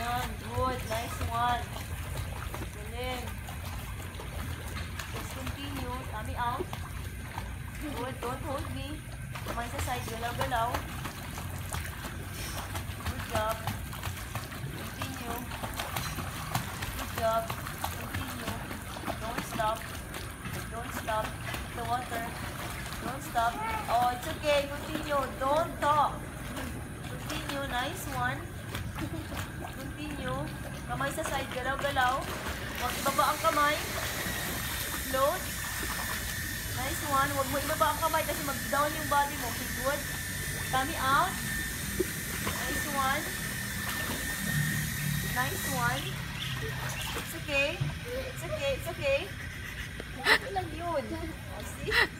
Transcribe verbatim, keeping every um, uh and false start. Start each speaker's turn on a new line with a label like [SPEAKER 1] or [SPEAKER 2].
[SPEAKER 1] Yan. Good. Nice one. Galing. Let's continue. Tummy out. Good. Don't hold me. Kamay sa side. Galaw-galaw. Good job. Continue. Good job. Continue. Don't stop. Don't stop. The water. Don't stop. Oh, it's okay. Continue. Don't talk. Continue. Nice one. Continue. Kamay sa side. Galaw-galaw. Huwag ibaba ang kamay. Float. Nice one. Huwag mo ibaba ang kamay kasi mag-down yung body mo. Okay, good. Tummy out. Nice one. Nice one. It's okay. It's okay. It's okay. Ito lang yun. Oh, see?